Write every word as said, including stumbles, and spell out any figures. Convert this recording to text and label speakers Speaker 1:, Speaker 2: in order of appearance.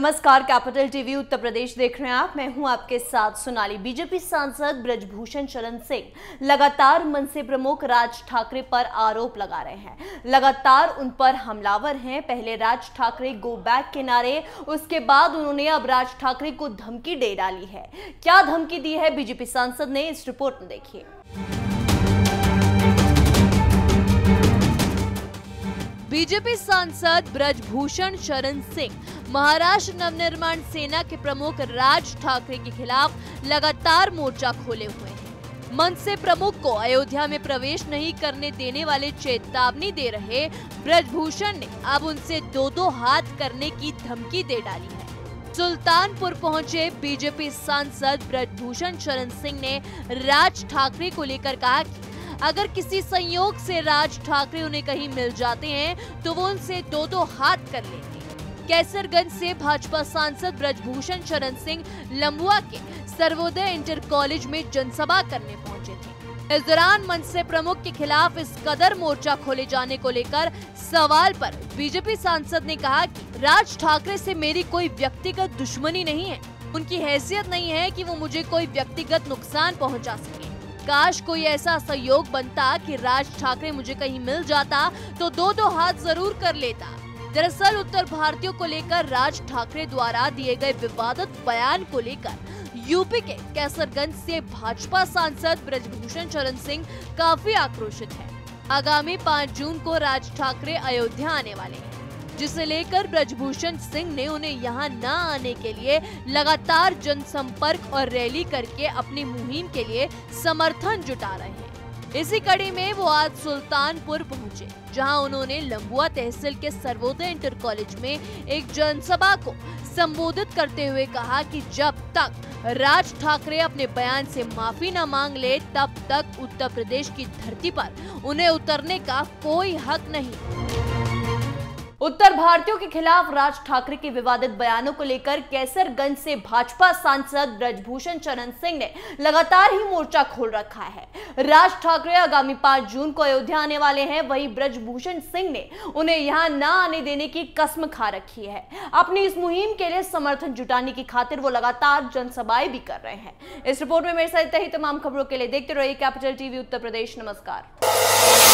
Speaker 1: नमस्कार, capital TV Uttar Pradesh देख रहे हैं आप। मैं हूं आपके साथ सोनाली। बीजेपी सांसद ब्रजभूषण शरण सिंह लगातार मनसे प्रमुख राज ठाकरे पर आरोप लगा रहे हैं, लगातार उन पर हमलावर हैं। पहले राज ठाकरे गो बैक के नारे, उसके बाद उन्होंने अब राज ठाकरे को धमकी दे डाली है। क्या धमकी दी है बीजेपी सांसद ने, इस रिपोर्ट में देखिए।
Speaker 2: बीजेपी सांसद ब्रजभूषण शरण सिंह महाराष्ट्र नवनिर्माण सेना के प्रमुख राज ठाकरे के खिलाफ लगातार मोर्चा खोले हुए हैं। मनसे प्रमुख को अयोध्या में प्रवेश नहीं करने देने वाले चेतावनी दे रहे ब्रजभूषण ने अब उनसे दो दो हाथ करने की धमकी दे डाली है। सुल्तानपुर पहुंचे बीजेपी सांसद ब्रजभूषण शरण सिंह ने राज ठाकरे को लेकर कहा कि अगर किसी संयोग से राज ठाकरे उन्हें कहीं मिल जाते हैं तो वो उनसे दो दो हाथ कर लेंगे। कैसरगंज से भाजपा सांसद ब्रजभूषण शरण सिंह लंबुआ के सर्वोदय इंटर कॉलेज में जनसभा करने पहुंचे थे। इस दौरान मनसे प्रमुख के खिलाफ इस कदर मोर्चा खोले जाने को लेकर सवाल पर बीजेपी सांसद ने कहा कि राज ठाकरे से मेरी कोई व्यक्तिगत दुश्मनी नहीं है, उनकी हैसियत नहीं है कि वो मुझे कोई व्यक्तिगत नुकसान पहुंचा सके। काश कोई ऐसा संयोग बनता कि राज ठाकरे मुझे कहीं मिल जाता तो दो दो हाथ जरूर कर लेता। दरअसल उत्तर भारतीयों को लेकर राज ठाकरे द्वारा दिए गए विवादित बयान को लेकर यूपी के कैसरगंज से भाजपा सांसद ब्रजभूषण शरण सिंह काफी आक्रोशित हैं। आगामी पाँच जून को राज ठाकरे अयोध्या आने वाले हैं, जिसे लेकर ब्रजभूषण सिंह ने उन्हें यहां न आने के लिए लगातार जनसंपर्क और रैली करके अपनी मुहिम के लिए समर्थन जुटा रहे हैं। इसी कड़ी में वो आज सुल्तानपुर पहुंचे, जहां उन्होंने लंबुआ तहसील के सर्वोदय इंटर कॉलेज में एक जनसभा को संबोधित करते हुए कहा कि जब तक राज ठाकरे अपने बयान से माफी न मांग ले तब तक उत्तर प्रदेश की धरती पर उन्हें उतरने का कोई हक नहीं।
Speaker 1: उत्तर भारतीयों के खिलाफ राज ठाकरे के विवादित बयानों को लेकर कैसरगंज से भाजपा सांसद ब्रजभूषण शरण सिंह ने लगातार ही मोर्चा खोल रखा है। राज ठाकरे आगामी पाँच जून को अयोध्या आने वाले हैं, वहीं ब्रजभूषण सिंह ने उन्हें यहां न आने देने की कसम खा रखी है। अपनी इस मुहिम के लिए समर्थन जुटाने की खातिर वो लगातार जनसभाएं भी कर रहे हैं। इस रिपोर्ट में मेरे साथ ही तमाम खबरों के लिए देखते रहिए कैपिटल टीवी उत्तर प्रदेश। नमस्कार।